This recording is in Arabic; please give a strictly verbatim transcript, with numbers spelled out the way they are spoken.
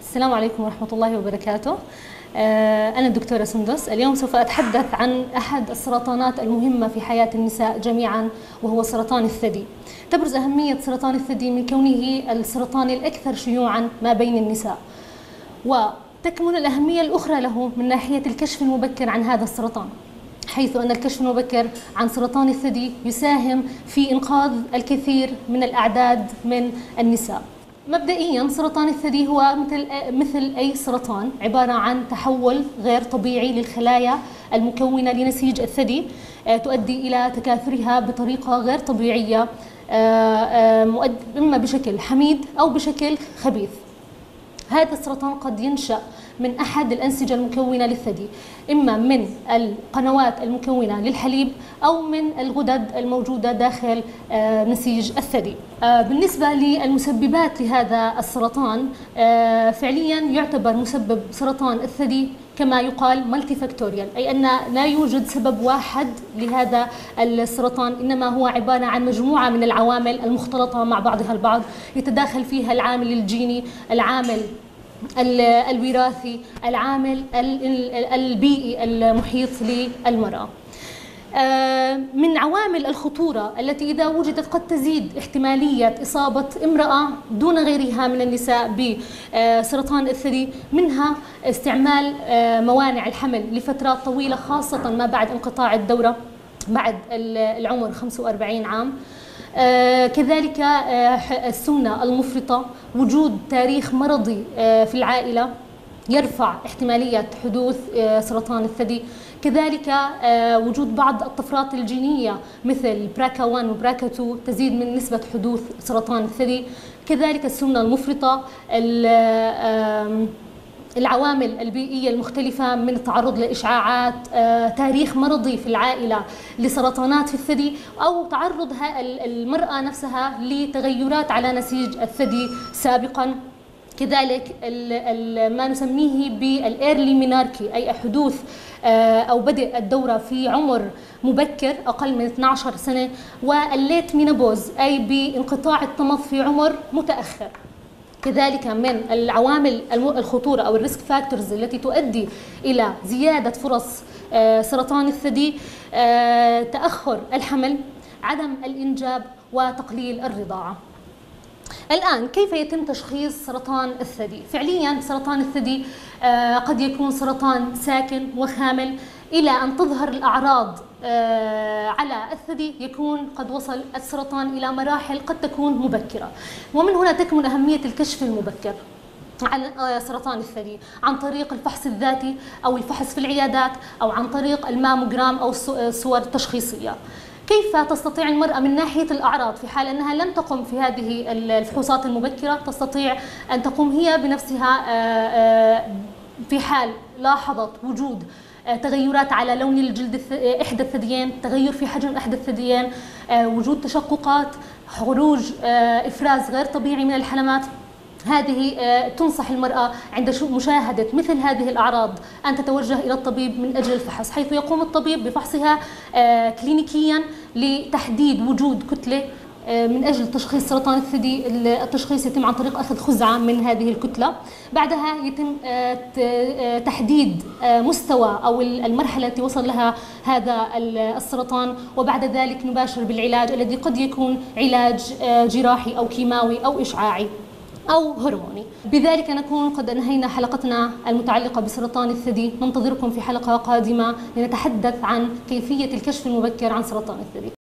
السلام عليكم ورحمة الله وبركاته. أنا الدكتورة سندس. اليوم سوف أتحدث عن أحد السرطانات المهمة في حياة النساء جميعا، وهو سرطان الثدي. تبرز أهمية سرطان الثدي من كونه السرطان الأكثر شيوعا ما بين النساء، وتكمن الأهمية الأخرى له من ناحية الكشف المبكر عن هذا السرطان، حيث أن الكشف المبكر عن سرطان الثدي يساهم في إنقاذ الكثير من الأعداد من النساء. مبدئيا سرطان الثدي هو مثل مثل أي سرطان، عبارة عن تحول غير طبيعي للخلايا المكونة لنسيج الثدي تؤدي إلى تكاثرها بطريقة غير طبيعية، إما بشكل حميد أو بشكل خبيث. هذا السرطان قد ينشأ من أحد الأنسجة المكونة للثدي، إما من القنوات المكونة للحليب أو من الغدد الموجودة داخل نسيج الثدي. بالنسبة للمسببات لهذا السرطان، فعليا يعتبر مسبب سرطان الثدي كما يقال مالتي فاكتوريال، أي أن لا يوجد سبب واحد لهذا السرطان، إنما هو عبارة عن مجموعة من العوامل المختلطة مع بعضها البعض، يتداخل فيها العامل الجيني، العامل الوراثي، العامل البيئي المحيط للمرأة. من عوامل الخطورة التي إذا وجدت قد تزيد احتمالية إصابة امرأة دون غيرها من النساء بسرطان الثدي، منها استعمال موانع الحمل لفترات طويلة، خاصة ما بعد انقطاع الدورة بعد العمر خمسة وأربعين عام. آه كذلك آه السمنة المفرطة، وجود تاريخ مرضي آه في العائلة يرفع احتمالية حدوث آه سرطان الثدي. كذلك آه وجود بعض الطفرات الجينية مثل براكا واحد وبراكا اثنين تزيد من نسبة حدوث سرطان الثدي. كذلك السمنة المفرطة، العوامل البيئية المختلفة من التعرض لإشعاعات، آه، تاريخ مرضي في العائلة لسرطانات في الثدي، أو تعرض المرأة نفسها لتغيرات على نسيج الثدي سابقا. كذلك ال ال ما نسميه بالإيرلي ميناركي، أي حدوث آه، أو بدء الدورة في عمر مبكر أقل من اثنتي عشرة سنة، والليت مينوبوز أي بانقطاع الطمث في عمر متأخر. كذلك من العوامل الخطورة أو الريسك فاكتورز التي تؤدي إلى زيادة فرص سرطان الثدي، تأخر الحمل، عدم الإنجاب، وتقليل الرضاعة. الآن كيف يتم تشخيص سرطان الثدي؟ فعليا سرطان الثدي قد يكون سرطان ساكن وخامل، إلى أن تظهر الأعراض على الثدي يكون قد وصل السرطان إلى مراحل قد تكون مبكرة. ومن هنا تكمن أهمية الكشف المبكر عن سرطان الثدي عن طريق الفحص الذاتي أو الفحص في العيادات، أو عن طريق الماموجرام أو الصور التشخيصية. كيف تستطيع المرأة من ناحية الأعراض في حال أنها لم تقم في هذه الفحوصات المبكرة؟ تستطيع أن تقوم هي بنفسها في حال لاحظت وجود تغيرات على لون الجلد إحدى الثديين، تغير في حجم إحدى الثديين، وجود تشققات، خروج إفراز غير طبيعي من الحلمات. هذه تنصح المرأة عند مشاهدة مثل هذه الأعراض أن تتوجه إلى الطبيب من أجل الفحص، حيث يقوم الطبيب بفحصها كلينيكيا لتحديد وجود كتلة من أجل تشخيص سرطان الثدي. التشخيص يتم عن طريق أخذ خزعة من هذه الكتلة، بعدها يتم تحديد مستوى أو المرحلة التي وصل لها هذا السرطان، وبعد ذلك نباشر بالعلاج الذي قد يكون علاج جراحي أو كيماوي أو إشعاعي أو هرموني. بذلك نكون قد أنهينا حلقتنا المتعلقة بسرطان الثدي. ننتظركم في حلقة قادمة لنتحدث عن كيفية الكشف المبكر عن سرطان الثدي.